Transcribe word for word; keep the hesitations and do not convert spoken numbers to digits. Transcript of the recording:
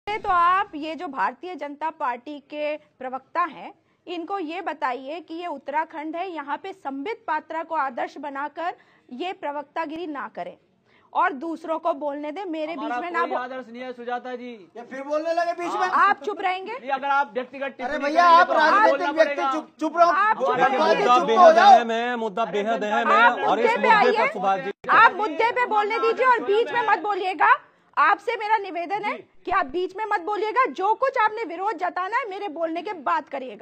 तो आप ये जो भारतीय जनता पार्टी के प्रवक्ता हैं, इनको ये बताइए कि ये उत्तराखंड है, यहाँ पे संबित पात्रा को आदर्श बनाकर ये प्रवक्तागिरी ना करें और दूसरों को बोलने दे, मेरे बीच में ना बोल। आदर्श नहीं है सुजाता जी, ये फिर बोलने लगे बीच में। आप चुप रहेंगे? अगर आप व्यक्तिगत, अरे भैया आप राजनीतिक व्यक्ति, चुप चुप रहो। आप चुप मुद्दा रहिए। बेहद अहम है, मुद्दा बेहद अहम है आप और इस मुद्दे पे मुद्दे पर आइए, सुभाष जी आप मुद्दे पे बोलने दीजिए और बीच में मत बोलिएगा। आपसे मेरा निवेदन है कि आप बीच में मत बोलिएगा, जो कुछ आपने विरोध जताना है मेरे बोलने के बाद करिएगा।